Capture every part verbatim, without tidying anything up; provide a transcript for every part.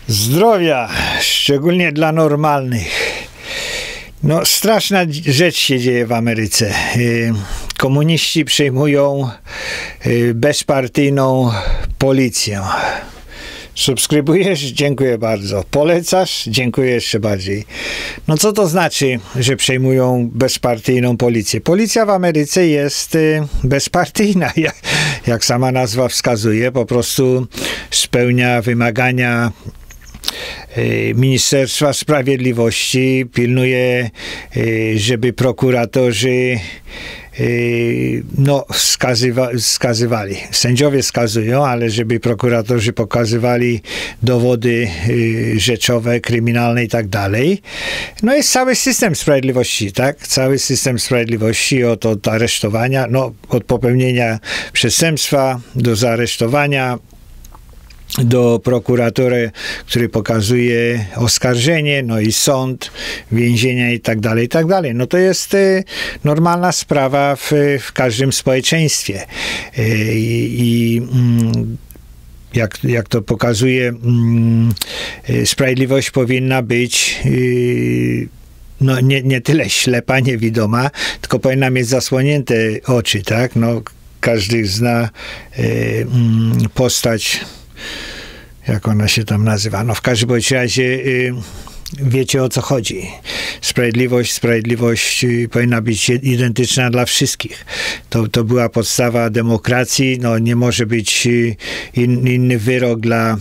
Zdrowia, szczególnie dla normalnych. No, straszna rzecz się dzieje w Ameryce. Komuniści przejmują bezpartyjną policję. Subskrybujesz? Dziękuję bardzo. Polecasz? Dziękuję jeszcze bardziej. No co to znaczy, że przejmują bezpartyjną policję? Policja w Ameryce jest bezpartyjna, jak, jak sama nazwa wskazuje. Po prostu spełnia wymagania Ministerstwa Sprawiedliwości, pilnuje, żeby prokuratorzy no, wskazywa, wskazywali. Sędziowie wskazują, ale żeby prokuratorzy pokazywali dowody rzeczowe, kryminalne i tak dalej. No jest cały system sprawiedliwości, tak? Cały system sprawiedliwości od, od aresztowania, no, od popełnienia przestępstwa do zaaresztowania, do prokuratury, który pokazuje oskarżenie, no i sąd, więzienia i tak dalej, i tak dalej. No to jest y, normalna sprawa w, w każdym społeczeństwie. Y, I y, jak, jak to pokazuje, y, sprawiedliwość powinna być y, no nie, nie tyle ślepa, niewidoma, tylko powinna mieć zasłonięte oczy, tak? No, każdy zna y, y, postać, jak ona się tam nazywa. No w każdym bądź razie y, wiecie, o co chodzi. Sprawiedliwość, sprawiedliwość y, powinna być identyczna dla wszystkich. To, to była podstawa demokracji. No nie może być y, in, inny wyrok dla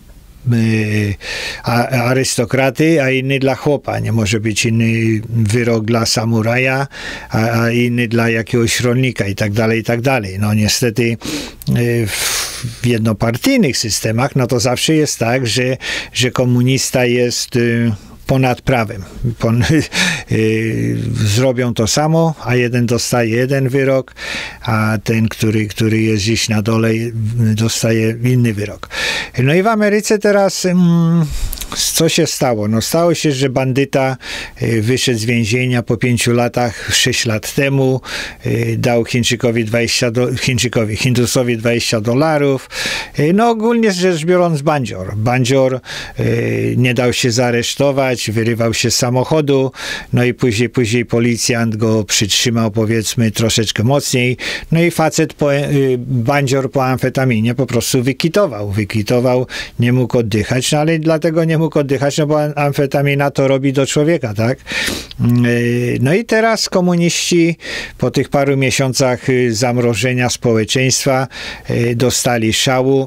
y, a, arystokraty, a inny dla chłopa. Nie może być inny wyrok dla samuraja, a, a inny dla jakiegoś rolnika i tak dalej, i tak dalej. No niestety y, w w jednopartyjnych systemach, no to zawsze jest tak, że, że komunista jest y, ponad prawem. Pon, y, zrobią to samo, a jeden dostaje jeden wyrok, a ten, który, który jest gdzieś na dole, dostaje inny wyrok. No i w Ameryce teraz mm, co się stało? No stało się, że bandyta y, wyszedł z więzienia po pięciu latach, sześć lat temu, y, dał Chińczykowi dwadzieścia do, Chińczykowi, Hindusowi dwadzieścia dolarów. Y, no ogólnie rzecz biorąc bandzior. Bandzior y, nie dał się zaaresztować, wyrywał się z samochodu, no i później, później policjant go przytrzymał, powiedzmy, troszeczkę mocniej, no i facet, po, y, bandzior po amfetaminie po prostu wykitował, wykitował, nie mógł oddychać, no ale dlatego nie mógł oddychać, no bo amfetamina to robi do człowieka, tak? Y, no i teraz komuniści po tych paru miesiącach y, zamrożenia społeczeństwa y, dostali szału,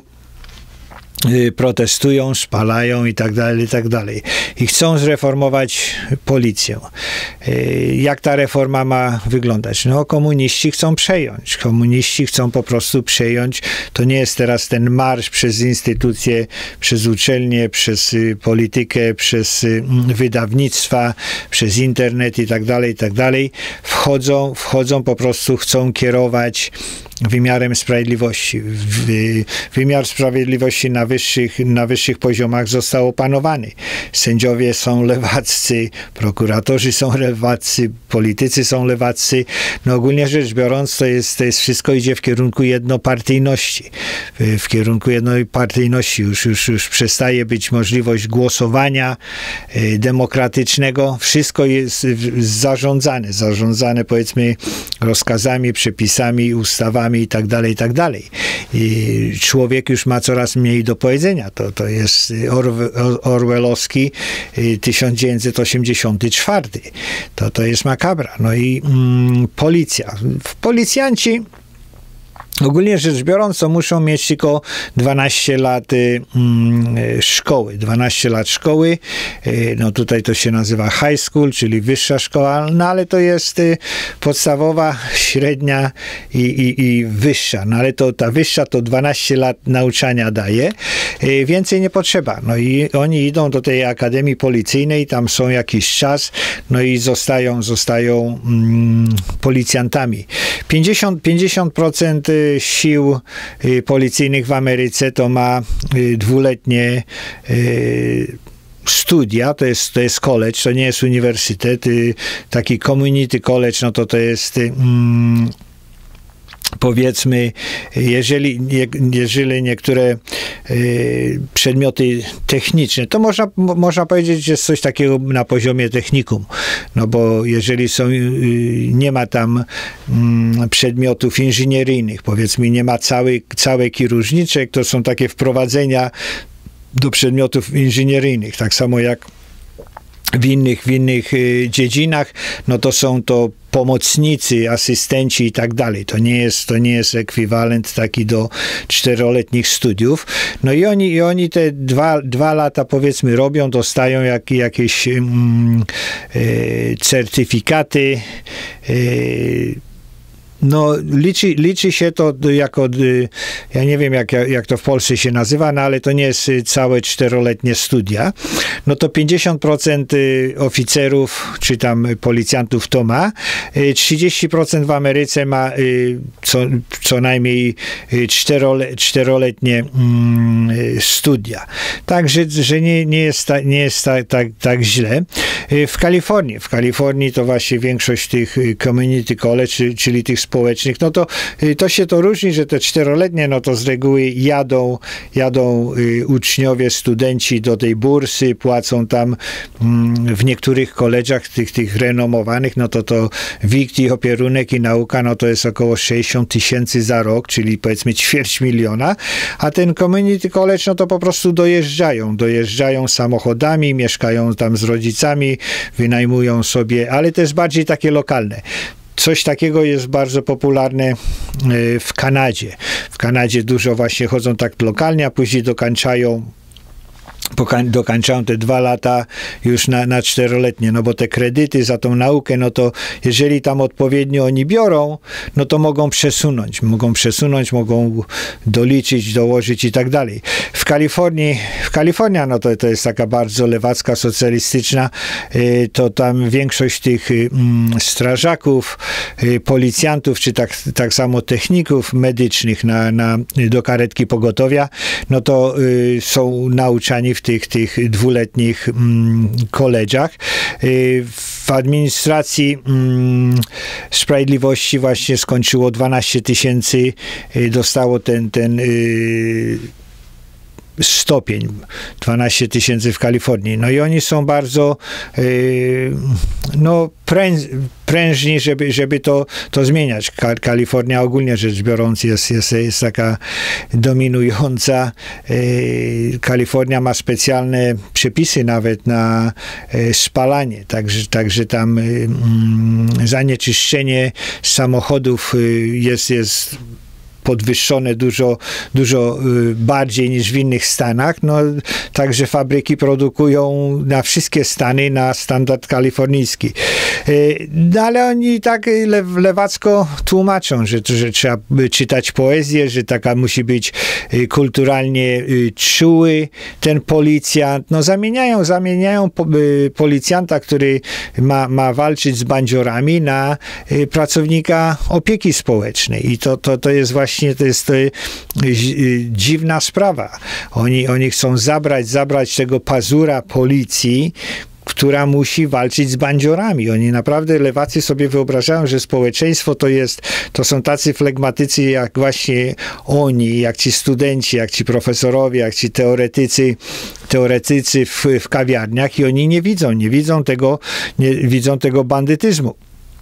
protestują, spalają i tak dalej, i tak dalej. I chcą zreformować policję. Jak ta reforma ma wyglądać? No komuniści chcą przejąć. Komuniści chcą po prostu przejąć. To nie jest teraz ten marsz przez instytucje, przez uczelnie, przez politykę, przez wydawnictwa, przez internet i tak dalej, i tak dalej. Wchodzą, wchodzą, po prostu chcą kierować wymiarem sprawiedliwości. Wymiar sprawiedliwości na wyższych, na wyższych poziomach został opanowany. Sędziowie są lewaccy, prokuratorzy są lewaccy, politycy są lewaccy. No ogólnie rzecz biorąc, to jest, to jest wszystko idzie w kierunku jednopartyjności. W, w kierunku jednopartyjności już, już, już przestaje być możliwość głosowania y, demokratycznego. Wszystko jest zarządzane. Zarządzane, powiedzmy, rozkazami, przepisami, ustawami i tak dalej, i tak dalej. I człowiek już ma coraz mniej do powiedzenia. To, to jest orwellowski tysiąc dziewięćset osiemdziesiąty czwarty. To, to jest makabra. No i mm, policja. Policjanci ogólnie rzecz biorąc, to muszą mieć tylko dwanaście lat y, y, szkoły. dwanaście lat szkoły. Y, no tutaj to się nazywa high school, czyli wyższa szkoła, no ale to jest y, podstawowa, średnia i, i, i wyższa. No ale to ta wyższa to dwanaście lat nauczania daje. Y, więcej nie potrzeba. No i oni idą do tej akademii policyjnej, tam są jakiś czas, no i zostają, zostają mm, policjantami. pięćdziesiąt procent sił y, policyjnych w Ameryce to ma y, dwuletnie y, studia, to jest, to jest college, to nie jest uniwersytet, y, taki community college, no to to jest y, mm, powiedzmy, jeżeli, jeżeli niektóre y, przedmioty techniczne, to można, można powiedzieć, że jest coś takiego na poziomie technikum, no bo jeżeli są, y, nie ma tam y, przedmiotów inżynieryjnych, powiedzmy, nie ma całej, całej różniczek, to są takie wprowadzenia do przedmiotów inżynieryjnych, tak samo jak w innych, w innych y, dziedzinach, no to są to pomocnicy, asystenci i tak dalej. To nie jest, to nie jest ekwiwalent taki do czteroletnich studiów. No i oni, i oni te dwa, dwa lata, powiedzmy, robią, dostają jak, jakieś mm, y, certyfikaty, y, no, liczy, liczy się to jako, ja nie wiem jak, jak to w Polsce się nazywa, no ale to nie jest całe czteroletnie studia. No to pięćdziesiąt procent oficerów, czy tam policjantów to ma, trzydzieści procent w Ameryce ma co, co najmniej czterole, czteroletnie studia. Także, że nie, nie jest, ta, nie jest ta, tak, tak źle. W Kalifornii, w Kalifornii to właśnie większość tych community college, czyli tych społecznych, no to, to się to różni, że te czteroletnie, no to z reguły jadą, jadą y, uczniowie, studenci do tej bursy, płacą tam mm, w niektórych koleżach, tych, tych renomowanych, no to to W I G T, opierunek i nauka, no to jest około sześćdziesiąt tysięcy za rok, czyli powiedzmy ćwierć miliona, a ten community college, no to po prostu dojeżdżają, dojeżdżają samochodami, mieszkają tam z rodzicami, wynajmują sobie, ale to jest bardziej takie lokalne. Coś takiego jest bardzo popularne w Kanadzie. W Kanadzie dużo właśnie chodzą tak lokalnie, a później dokańczają dokańczają te dwa lata już na, na czteroletnie, no bo te kredyty za tą naukę, no to jeżeli tam odpowiednio oni biorą, no to mogą przesunąć, mogą przesunąć, mogą doliczyć, dołożyć i tak dalej. W Kalifornii, w Kalifornii, no to, to jest taka bardzo lewacka, socjalistyczna, to tam większość tych strażaków, policjantów, czy tak, tak samo techników medycznych na, na, do karetki pogotowia, no to są nauczani w tych, tych dwuletnich mm, koleżach. W administracji mm, sprawiedliwości właśnie skończyło dwanaście tysięcy, dostało ten, ten y, stopień, dwanaście tysięcy w Kalifornii. No i oni są bardzo yy, no, pręż, prężni, żeby, żeby to, to zmieniać. Kalifornia ogólnie rzecz biorąc jest, jest, jest taka dominująca. Yy, Kalifornia ma specjalne przepisy nawet na yy, spalanie, także, także tam yy, zanieczyszczenie samochodów yy, jest, jest podwyższone dużo, dużo bardziej niż w innych stanach. No, także fabryki produkują na wszystkie stany na standard kalifornijski. No, ale oni tak lewacko tłumaczą, że, że trzeba czytać poezję, że taka musi być kulturalnie czuły ten policjant. No, zamieniają, zamieniają policjanta, który ma, ma walczyć z bandziorami, na pracownika opieki społecznej. I to, to, to jest właśnie to jest to, dziwna sprawa. Oni, oni chcą zabrać, zabrać tego pazura policji, która musi walczyć z bandziorami. Oni naprawdę, lewacy sobie wyobrażają, że społeczeństwo to jest, to są tacy flegmatycy jak właśnie oni, jak ci studenci, jak ci profesorowie, jak ci teoretycy, teoretycy w, w kawiarniach i oni nie widzą, nie widzą tego, nie widzą tego bandytyzmu.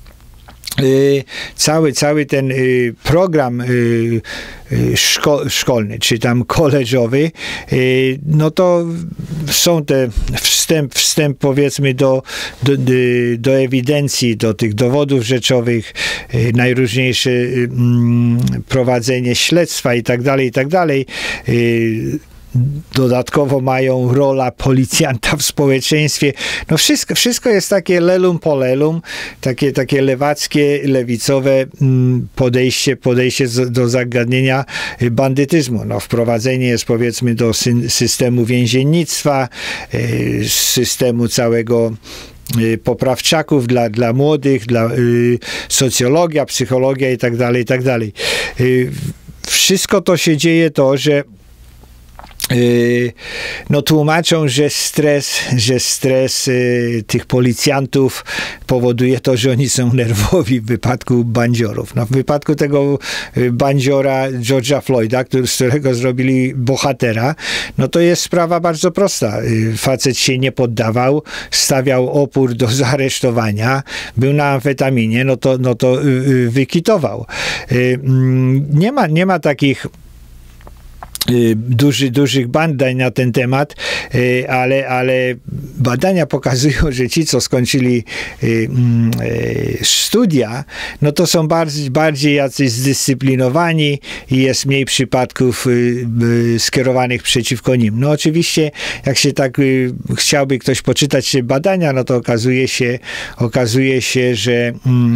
Cały, cały ten program szko szkolny, czy tam koleżowy, no to są te wstęp, wstęp powiedzmy do, do, do ewidencji, do tych dowodów rzeczowych, najróżniejsze prowadzenie śledztwa i tak dalej, i tak dalej. Dodatkowo mają rola policjanta w społeczeństwie. No wszystko, wszystko jest takie lelum polelum, takie, takie lewackie, lewicowe podejście, podejście do zagadnienia bandytyzmu. No wprowadzenie jest powiedzmy do systemu więziennictwa, systemu całego poprawczaków dla, dla młodych, dla y, socjologia, psychologia i tak dalej, i tak dalej. Wszystko to się dzieje to, że no tłumaczą, że stres, że stres tych policjantów powoduje to, że oni są nerwowi w wypadku bandziorów. No w wypadku tego bandziora George'a Floyda, który, z którego zrobili bohatera, no to jest sprawa bardzo prosta. Facet się nie poddawał, stawiał opór do zaaresztowania, był na amfetaminie, no to, no to wykitował. Nie ma, nie ma takich Duży, dużych badań na ten temat, ale, ale badania pokazują, że ci, co skończyli studia, no to są bardziej, bardziej jacyś zdyscyplinowani i jest mniej przypadków skierowanych przeciwko nim. No oczywiście, jak się tak chciałby ktoś poczytać badania, no to okazuje się, okazuje się, że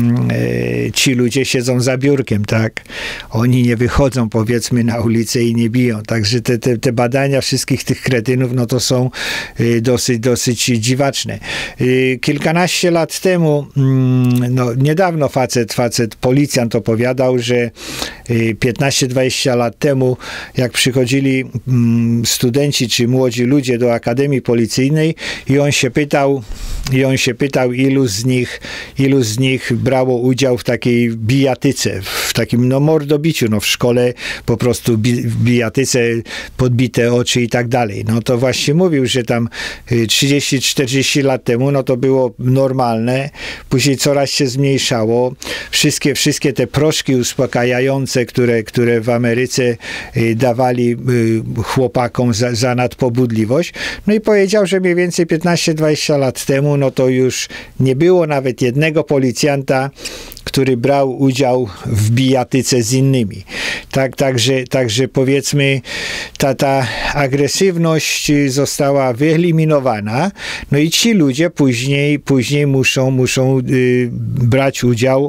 ci ludzie siedzą za biurkiem, tak? Oni nie wychodzą, powiedzmy, na ulicę i nie biją. Także te, te, te badania wszystkich tych kretynów, no to są y, dosyć, dosyć dziwaczne. Y, kilkanaście lat temu, mm, no niedawno facet, facet, policjant opowiadał, że y, piętnaście dwadzieścia lat temu, jak przychodzili mm, studenci czy młodzi ludzie do Akademii Policyjnej i on się pytał, i on się pytał, ilu z nich, ilu z nich brało udział w takiej bijatyce, w takim no mordobiciu, no w szkole po prostu bi, bijatyce, podbite oczy i tak dalej. No to właśnie mówił, że tam trzydzieści czterdzieści lat temu, no to było normalne, później coraz się zmniejszało. Wszystkie, wszystkie te proszki uspokajające, które, które w Ameryce dawali chłopakom za, za nadpobudliwość. No i powiedział, że mniej więcej piętnaście dwadzieścia lat temu, no to już nie było nawet jednego policjanta, który brał udział w bijatyce z innymi. Tak, także, także powiedzmy, ta, ta agresywność została wyeliminowana, no i ci ludzie później, później muszą, muszą yy, brać udział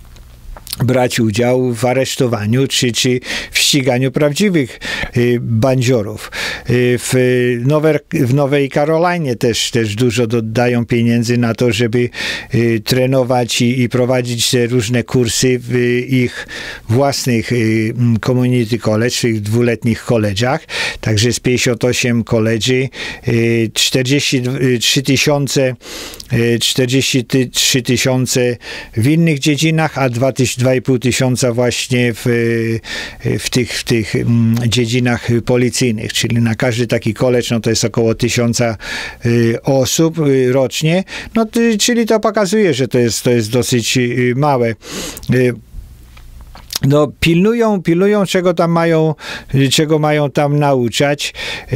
brać udział w aresztowaniu czy, czy w ściganiu prawdziwych y, bandziorów. Y, w, Nowe, w Nowej Karolinie też, też dużo dodają pieniędzy na to, żeby y, trenować i, i prowadzić te różne kursy w y, ich własnych y, community college, w tych dwuletnich college'ach. Także jest pięćdziesiąt osiem college'y, y, czterdzieści trzy tysiące y, czterdzieści trzy tysiące w innych dziedzinach, a dwa i pół tysiąca właśnie w, w tych, w tych dziedzinach policyjnych, czyli na każdy taki college, no to jest około tysiąca osób rocznie, no czyli to pokazuje, że to jest, to jest dosyć małe. No, pilnują, pilnują, czego tam mają, czego mają tam nauczać,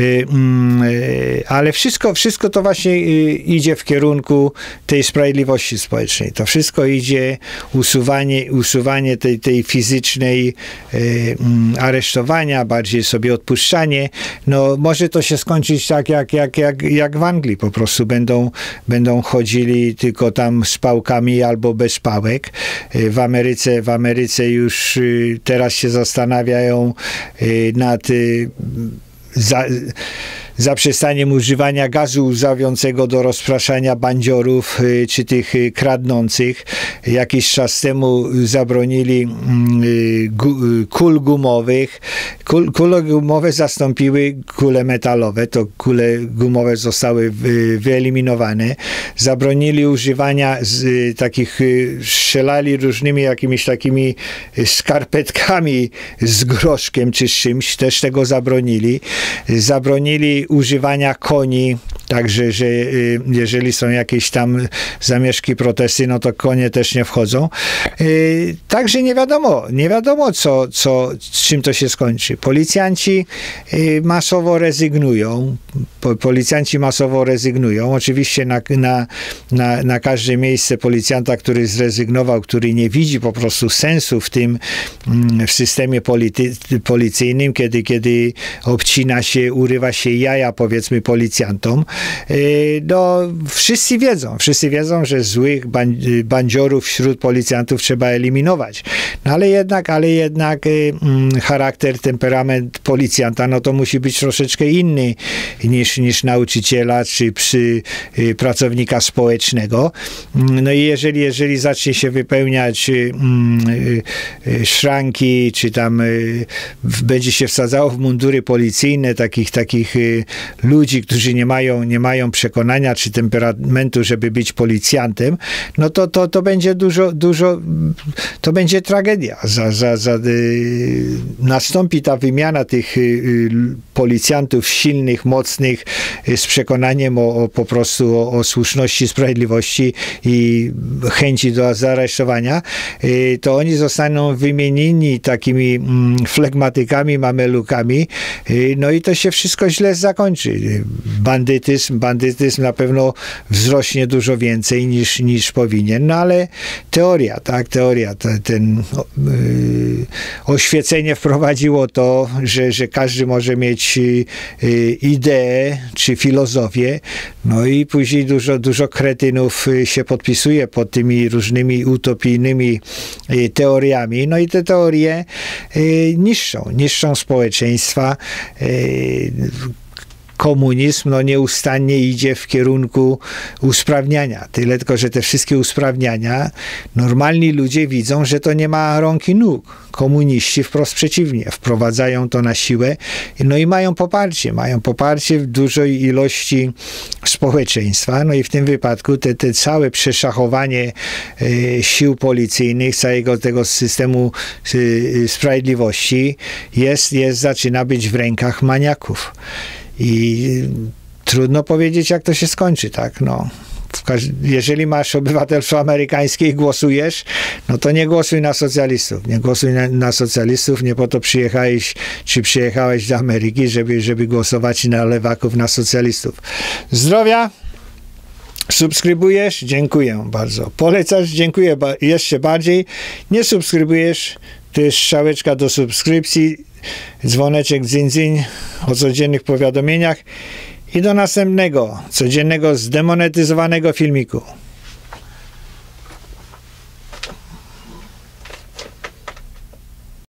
ale wszystko, wszystko to właśnie idzie w kierunku tej sprawiedliwości społecznej. To wszystko idzie, usuwanie, usuwanie tej, tej fizycznej aresztowania, bardziej sobie odpuszczanie. No, może to się skończyć tak, jak, jak, jak, jak w Anglii. Po prostu będą, będą chodzili tylko tam z pałkami albo bez pałek. W Ameryce, w Ameryce już teraz się zastanawiają nad za, zaprzestaniem używania gazu łzawiącego do rozpraszania bandziorów czy tych kradnących. Jakiś czas temu zabronili kul gumowych. Kul, kule gumowe zastąpiły kule metalowe. To kule gumowe zostały wyeliminowane. Zabronili używania z takich, strzelali różnymi jakimiś takimi skarpetkami z groszkiem czy z czymś. Też tego zabronili. Zabronili używania koni, także, że jeżeli są jakieś tam zamieszki, protesty, no to konie też nie wchodzą. Także nie wiadomo, nie wiadomo, co, co, z czym to się skończy. Policjanci masowo rezygnują. Policjanci masowo rezygnują. Oczywiście na, na, na, na każde miejsce policjanta, który zrezygnował, który nie widzi po prostu sensu w tym, w systemie polity, policyjnym, kiedy, kiedy obcina się, urywa się jaja sprzyja, powiedzmy, policjantom. No, wszyscy wiedzą, wszyscy wiedzą, że złych bandziorów wśród policjantów trzeba eliminować. No, ale jednak, ale jednak mm, charakter, temperament policjanta, no to musi być troszeczkę inny niż, niż nauczyciela, czy przy y, pracownika społecznego. No i jeżeli, jeżeli zacznie się wypełniać y, y, y, szranki, czy tam y, w, będzie się wsadzało w mundury policyjne takich, takich y, ludzi, którzy nie mają, nie mają przekonania, czy temperamentu, żeby być policjantem, no to, to, to będzie dużo, dużo, to będzie tragedia. Za, za, za, y, nastąpi ta wymiana tych y, y, policjantów silnych, mocnych, y, z przekonaniem o, o po prostu o, o słuszności, sprawiedliwości i chęci do zaaresztowania, y, to oni zostaną wymienieni takimi mm, flegmatykami, mamelukami, y, no i to się wszystko źle zakończy. Bandytyzm, bandytyzm na pewno wzrośnie dużo więcej niż, niż powinien, no ale teoria, tak, teoria, te, ten yy, oświecenie wprowadziło to, że, że każdy może mieć yy, ideę czy filozofię, no i później dużo, dużo kretynów się podpisuje pod tymi różnymi utopijnymi yy, teoriami, no i te teorie yy, niszczą, niszczą społeczeństwa. Yy, Komunizm no, nieustannie idzie w kierunku usprawniania. Tyle tylko, że te wszystkie usprawniania normalni ludzie widzą, że to nie ma rąk i nóg. Komuniści wprost przeciwnie. Wprowadzają to na siłę no i mają poparcie. Mają poparcie w dużej ilości społeczeństwa. No i w tym wypadku te, te całe przeszachowanie e, sił policyjnych, całego tego systemu e, sprawiedliwości jest, jest, zaczyna być w rękach maniaków. I trudno powiedzieć, jak to się skończy, tak, no. Jeżeli masz obywatelstwo amerykańskie i głosujesz, no to nie głosuj na socjalistów. Nie głosuj na, na socjalistów, nie po to przyjechałeś, czy przyjechałeś do Ameryki, żeby, żeby głosować na lewaków, na socjalistów. Zdrowia! Subskrybujesz? Dziękuję bardzo. Polecasz? Dziękuję ba- jeszcze bardziej. Nie subskrybujesz? To jest strzałeczka do subskrypcji, dzwoneczek dzyń, dzyń o codziennych powiadomieniach i do następnego, codziennego zdemonetyzowanego filmiku.